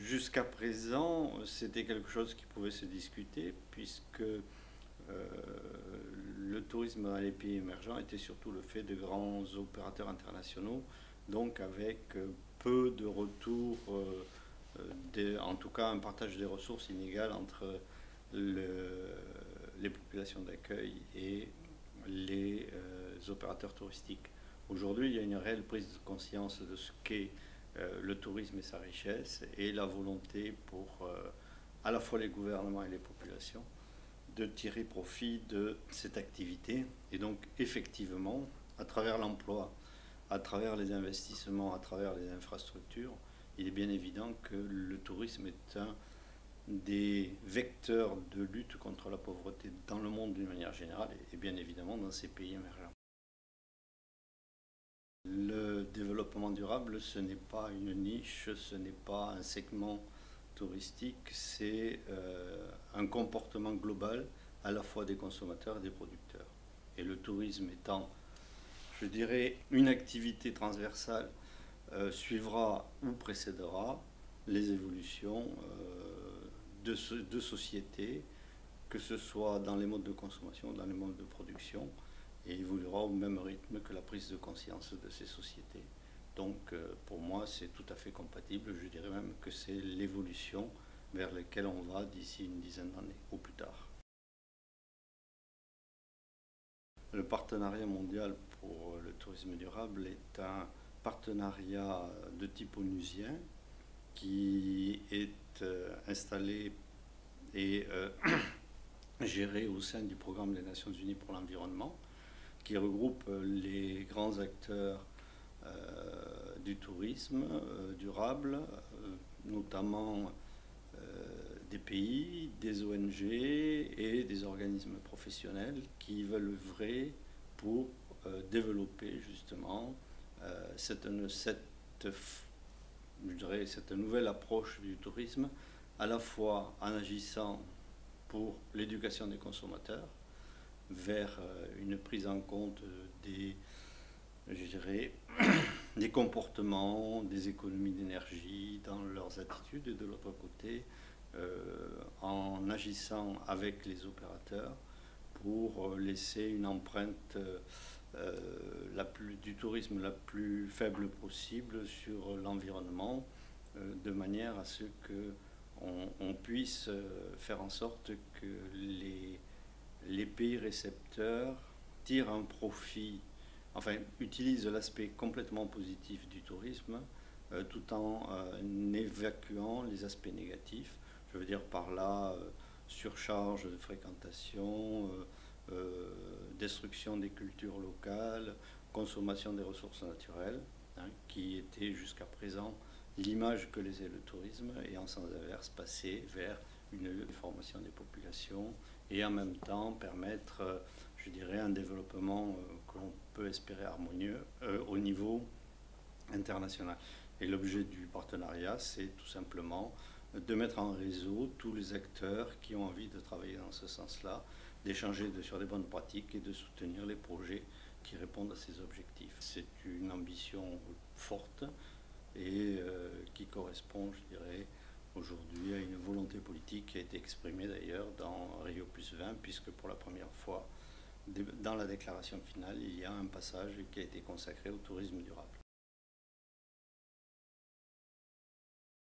Jusqu'à présent, c'était quelque chose qui pouvait se discuter puisque le tourisme dans les pays émergents était surtout le fait de grands opérateurs internationaux, donc avec peu de retour, en tout cas un partage des ressources inégal entre les populations d'accueil et les opérateurs touristiques. Aujourd'hui, il y a une réelle prise de conscience de ce qu'est le tourisme et sa richesse, et la volonté pour à la fois les gouvernements et les populations de tirer profit de cette activité. Et donc effectivement, à travers l'emploi, à travers les investissements, à travers les infrastructures, il est bien évident que le tourisme est un des vecteurs de lutte contre la pauvreté dans le monde d'une manière générale, et bien évidemment dans ces pays émergents. Le développement durable, ce n'est pas une niche, ce n'est pas un segment touristique, c'est un comportement global à la fois des consommateurs et des producteurs. Et le tourisme étant, je dirais, une activité transversale, suivra ou précédera les évolutions de société, que ce soit dans les modes de consommation, dans les modes de production, et évoluera au même rythme que la prise de conscience de ces sociétés. Donc pour moi, c'est tout à fait compatible. Je dirais même que c'est l'évolution vers laquelle on va d'ici une dizaine d'années, ou plus tard. Le partenariat mondial pour le tourisme durable est un partenariat de type onusien qui est installé et géré au sein du programme des Nations Unies pour l'environnement, qui regroupe les grands acteurs du tourisme durable, notamment des pays, des ONG et des organismes professionnels qui veulent œuvrer pour développer justement cette nouvelle approche du tourisme, à la fois en agissant pour l'éducation des consommateurs vers une prise en compte je dirais, des comportements, des économies d'énergie dans leurs attitudes, et de l'autre côté, en agissant avec les opérateurs pour laisser une empreinte du tourisme la plus faible possible sur l'environnement, de manière à ce qu'on puisse faire en sorte que les pays récepteurs tirent un profit, enfin utilisent l'aspect complètement positif du tourisme tout en évacuant les aspects négatifs. Je veux dire par là surcharge de fréquentation, destruction des cultures locales, consommation des ressources naturelles, hein, qui était jusqu'à présent l'image que laissait le tourisme, et en sens inverse passer vers une formation des populations et en même temps permettre, je dirais, un développement que l'on peut espérer harmonieux au niveau international. Et l'objet du partenariat, c'est tout simplement de mettre en réseau tous les acteurs qui ont envie de travailler dans ce sens-là, d'échanger sur les bonnes pratiques et de soutenir les projets qui répondent à ces objectifs. C'est une ambition forte et qui correspond, je dirais, aujourd'hui à une volonté politique qui a été exprimée d'ailleurs dans Rio+20, puisque pour la première fois, dans la déclaration finale, il y a un passage qui a été consacré au tourisme durable.